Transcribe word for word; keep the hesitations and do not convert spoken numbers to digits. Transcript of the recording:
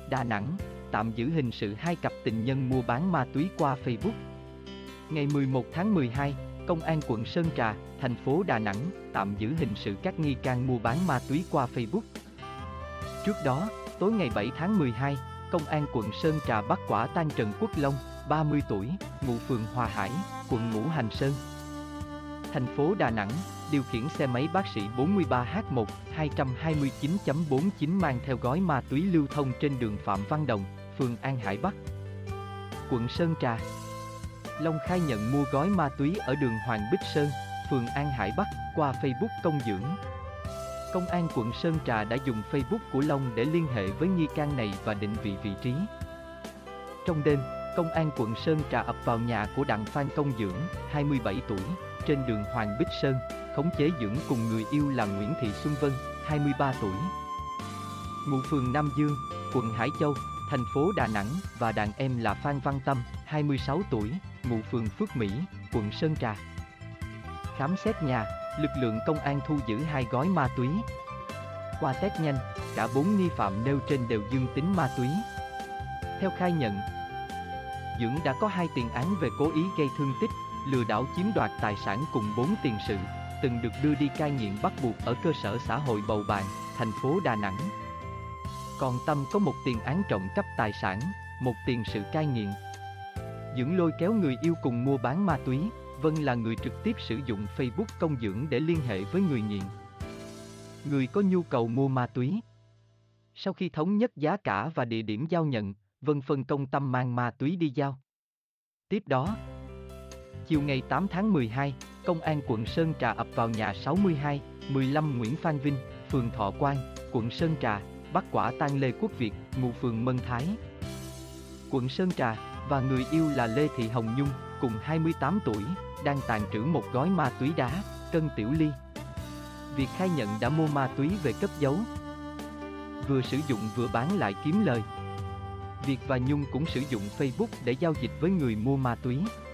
Đà Nẵng, tạm giữ hình sự hai cặp tình nhân mua bán ma túy qua Facebook. Ngày mười một tháng mười hai, Công an quận Sơn Trà, thành phố Đà Nẵng, tạm giữ hình sự các nghi can mua bán ma túy qua Facebook. Trước đó, tối ngày bảy tháng mười hai, Công an quận Sơn Trà bắt quả tang Trần Quốc Long, ba mươi tuổi, ngụ phường Hòa Hải, quận Ngũ Hành Sơn, thành phố Đà Nẵng, điều khiển xe máy bác sĩ bốn mươi ba H một hai hai chín chấm bốn chín mang theo gói ma túy lưu thông trên đường Phạm Văn Đồng, phường An Hải Bắc, quận Sơn Trà. Long khai nhận mua gói ma túy ở đường Hoàng Bích Sơn, phường An Hải Bắc, qua Facebook Công Dưỡng. Công an quận Sơn Trà đã dùng Facebook của Long để liên hệ với nghi can này và định vị vị trí. Trong đêm, Công an quận Sơn Trà ập vào nhà của Đặng Phan Công Dưỡng, hai mươi bảy tuổi, trên đường Hoàng Bích Sơn, khống chế Dưỡng cùng người yêu là Nguyễn Thị Xuân Vân, hai mươi ba tuổi, ngụ phường Nam Dương, quận Hải Châu, thành phố Đà Nẵng, và đàn em là Phan Văn Tâm, hai mươi sáu tuổi, ngụ phường Phước Mỹ, quận Sơn Trà. Khám xét nhà, lực lượng công an thu giữ hai gói ma túy. Qua test nhanh, cả bốn nghi phạm nêu trên đều dương tính ma túy. Theo khai nhận, Dưỡng đã có hai tiền án về cố ý gây thương tích, lừa đảo chiếm đoạt tài sản cùng bốn tiền sự, từng được đưa đi cai nghiện bắt buộc ở cơ sở xã hội Bầu Bàng, thành phố Đà Nẵng. Còn Tâm có một tiền án trộm cắp tài sản, một tiền sự cai nghiện. Dưỡng lôi kéo người yêu cùng mua bán ma túy, Vân là người trực tiếp sử dụng Facebook Công Dưỡng để liên hệ với người nghiện, người có nhu cầu mua ma túy. Sau khi thống nhất giá cả và địa điểm giao nhận, Vân phân công Tâm mang ma túy đi giao. Tiếp đó, chiều ngày tám tháng mười hai, Công an quận Sơn Trà ập vào nhà sáu mươi hai, mười lăm Nguyễn Phan Vinh, phường Thọ Quang, quận Sơn Trà, bắt quả tang Lê Quốc Việt, ngụ phường Mân Thái, quận Sơn Trà, và người yêu là Lê Thị Hồng Nhung, cùng hai mươi tám tuổi, đang tàng trữ một gói ma túy đá, cân tiểu ly. Việt khai nhận đã mua ma túy về cất giấu, vừa sử dụng vừa bán lại kiếm lời. Việt và Nhung cũng sử dụng Facebook để giao dịch với người mua ma túy.